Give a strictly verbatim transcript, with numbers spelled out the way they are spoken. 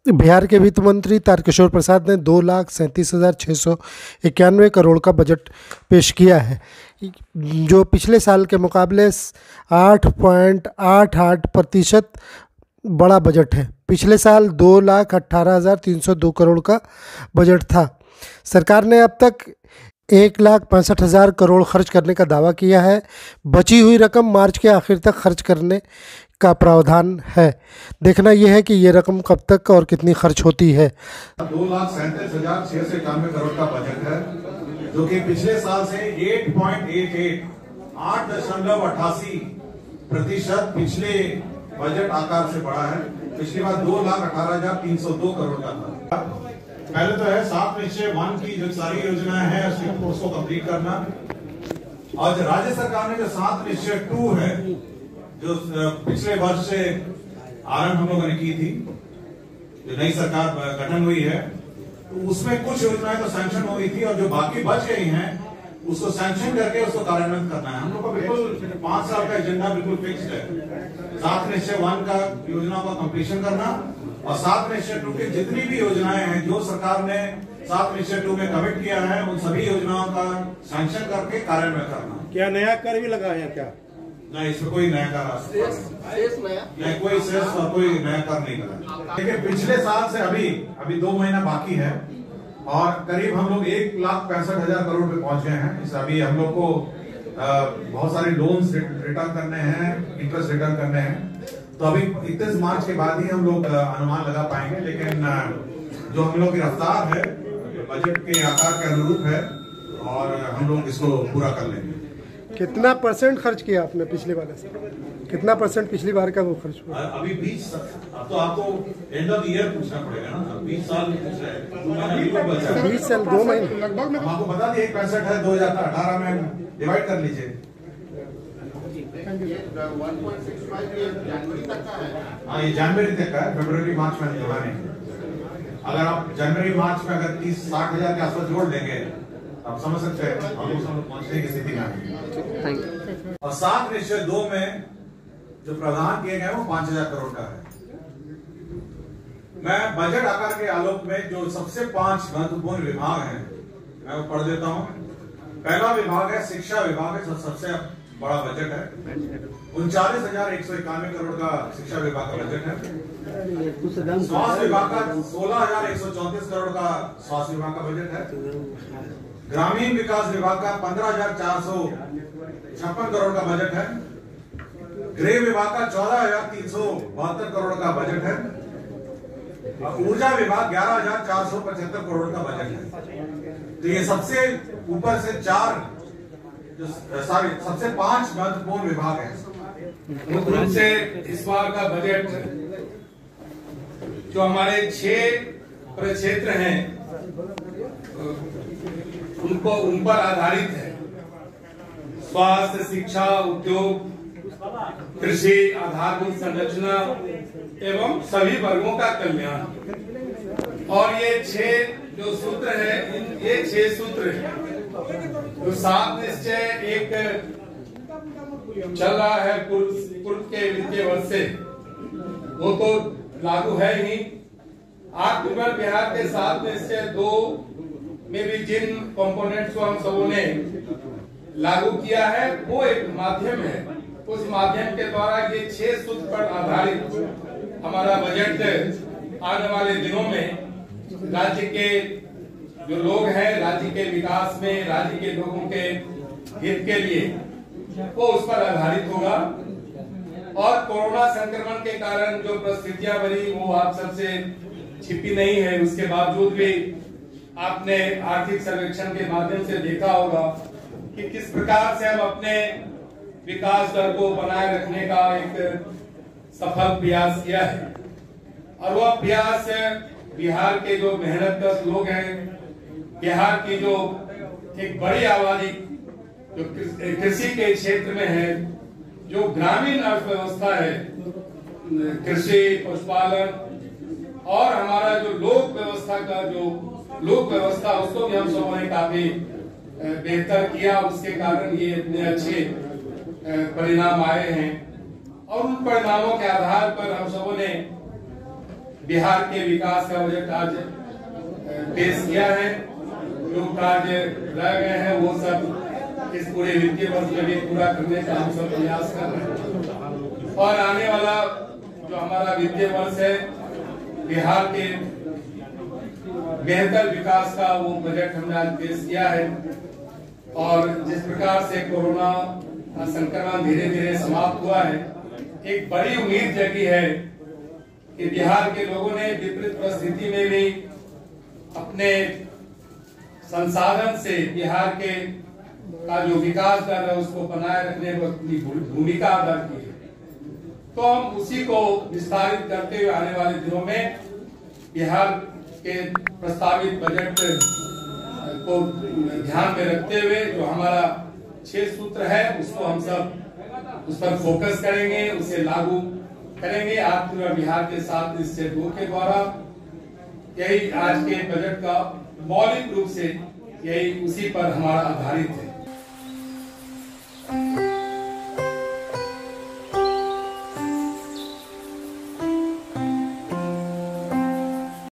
बिहार के वित्त मंत्री तारकिशोर प्रसाद ने दो लाख सैंतीस हज़ार छः सौ इक्यानवे करोड़ का बजट पेश किया है, जो पिछले साल के मुकाबले आठ पॉइंट आठ आठ प्रतिशत बड़ा बजट है। पिछले साल दो लाख अट्ठारह हज़ार तीन सौ दो करोड़ का बजट था। सरकार ने अब तक एक लाख पैंसठ हज़ार करोड़ खर्च करने का दावा किया है। बची हुई रकम मार्च के आखिर तक खर्च करने का प्रावधान है। देखना यह है कि ये रकम कब तक और कितनी खर्च होती है। दो लाख सैंतीस हजार छह सौ इक्यानवे करोड़ का बजट है, जो कि पिछले साल से आठ पॉइंट एक एक आठ दशमलव अट्ठासी प्रतिशत पिछले बजट आकार से बड़ा है। पिछली बार दो लाख अठारह हजार तीन सौ दो करोड़ का था। पहले तो है सात निश्चय वन की जो सारी योजनाएं हैं उसको कंप्लीट करना, और राज्य सरकार ने जो सात निश्चय टू है जो पिछले वर्ष से आरंभ हम लोगों ने की थी, जो नई सरकार गठन हुई है, तो उसमें कुछ योजनाएं तो सैंक्शन हुई थी और जो बाकी बच गई हैं उसको सैंक्शन करके उसको कार्यान्वित करना है। हम लोग का बिल्कुल पांच साल का एजेंडा बिल्कुल फिक्स्ड है। सात निश्चय वन का योजनाओं का कंप्लीशन करना और सात निश्चय टू की जितनी भी योजनाएं हैं जो सरकार ने सात निश्चय टू में कमिट किया है उन सभी योजनाओं का सैंक्शन करके कार्यान्वित करना। क्या नया कर भी लगा है क्या? नहीं, इसमें कोई नया कर नहीं, कोई सेस और कोई नया कर नहीं करा। लेकिन पिछले साल से अभी अभी दो महीना बाकी है और करीब हम लोग एक लाख पैंसठ हजार करोड़ पे पहुंच गए हैं। इस अभी हम लोग को आ, बहुत सारे लोन्स रिटर्न करने हैं, इंटरेस्ट रिटर्न करने हैं, तो अभी इकतीस मार्च के बाद ही हम लोग अनुमान लगा पाएंगे। लेकिन जो हम लोग की रफ्तार है बजट के आकार के अनुरूप है और हम लोग इसको पूरा कर लेंगे। कितना परसेंट खर्च किया आपने पिछली बार से? कितना परसेंट पिछली बार का वो खर्च हुआ? अभी बीस, अब तो आपको एंड ऑफ ईयर पूछना पड़ेगा ना। बीस साल पूछ रहे हैं, बीस साल दो महीने लगभग में आपको बता दिए। एक पैंसठ है, दो हजार अठारह में डिवाइड कर लीजिए। हाँ, ये जनवरी तक का है, फरवरी मार्च में जोड़ा नहीं। अगर आप जनवरी मार्च में अगर तीस साठ हजार के आसपास जोड़ देंगे आप समझ सकते हैं हम लोग पहुंचने की स्थिति में। और सात निश्चय दो में जो प्रावधान किए गए वो पांच हजार करोड़ का है। मैं बजट आकार के आलोक में जो सबसे पांच महत्वपूर्ण विभाग हैं मैं वो पढ़ देता हूं। पहला विभाग है शिक्षा विभाग है, जो सबसे बड़ा बजट है। उनचालीस हजार एक सौ इक्यानवे करोड़ का शिक्षा विभाग का बजट है। स्वास्थ्य विभाग का सोलह हजार एक सौ चौंतीस करोड़ का स्वास्थ्य विभाग का बजट है। ग्रामीण विकास विभाग का पंद्रह हजार चार सौ छप्पन करोड़ का बजट है। गृह विभाग का चौदह हजार तीन सौ बहत्तर करोड़ का बजट है। ऊर्जा विभाग ग्यारह हजार चार सौ पचहत्तर करोड़ का बजट है। तो ये सबसे ऊपर से चार जो सॉरी सबसे पांच महत्वपूर्ण विभाग हैं। मुख्य रूप से इस बार का बजट जो हमारे छह प्रक्षेत्र हैं उनको उन पर आधारित है। स्वास्थ्य, शिक्षा, उद्योग, कृषि, आधारभूत संरचना एवं सभी वर्गों का कल्याण। और ये छह जो सूत्र है, ये छह सूत्र है जो सात निश्चय एक चल रहा है पूर्व पूर्व के वित्तीय वर्ष से, वो तो लागू है ही। आत्मनिर्भर बिहार के सात निश्चय दो में भी जिन कंपोनेंट्स को हम सबों ने लागू किया है वो एक माध्यम है। उस माध्यम के द्वारा ये छह सूत्र पर आधारित हमारा बजट आने वाले दिनों में राज्य के जो लोग हैं, राज्य के विकास में, राज्य के लोगों के हित के लिए वो उस पर आधारित होगा। और कोरोना संक्रमण के कारण जो परिस्थितियां बनी वो आप सबसे छिपी नहीं है। उसके बावजूद भी आपने आर्थिक सर्वेक्षण के माध्यम से देखा होगा कि किस प्रकार से हम अपने विकास दर को बनाए रखने का एक सफल प्रयास किया है। और वह प्रयास बिहार के जो मेहनतकश लोग हैं, बिहार की जो एक बड़ी आबादी जो कृषि के क्षेत्र में है, जो ग्रामीण अर्थव्यवस्था है, कृषि, पशुपालन और हमारा जो लोक व्यवस्था का जो लोक व्यवस्था उसको भी हम सबों ने काफी बेहतर किया। उसके कारण ये इतने अच्छे परिणाम आए हैं और उन परिणामों के आधार पर हम सबों ने बिहार के विकास का बजट आज पेश किया है। जो कार्य रह गए हैं वो सब इस पूरे वित्तीय वर्ष में भी पूरा करने का हम सब प्रयास कर रहे हैं। और आने वाला जो हमारा वित्तीय वर्ष है, बिहार के बेहतर विकास का वो बजट हमने आज पेश किया है। और जिस प्रकार से कोरोना संक्रमण धीरे धीरे समाप्त हुआ है, एक बड़ी उम्मीद जगी है कि बिहार के लोगों ने विपरीत परिस्थिति में भी अपने संसाधन से बिहार के का जो विकास दर है उसको बनाए रखने में अपनी भूमिका अदा की है। तो हम उसी को विस्तारित करते हुए आने वाले दिनों में बिहार के प्रस्तावित बजट को ध्यान में रखते हुए जो हमारा छह सूत्र है उसको हम सब उस पर फोकस करेंगे, उसे लागू करेंगे। आत्मनिर्भर बिहार के साथ निश्चय दो के द्वारा यही आज के बजट का मौलिक रूप से यही उसी पर हमारा आधारित है।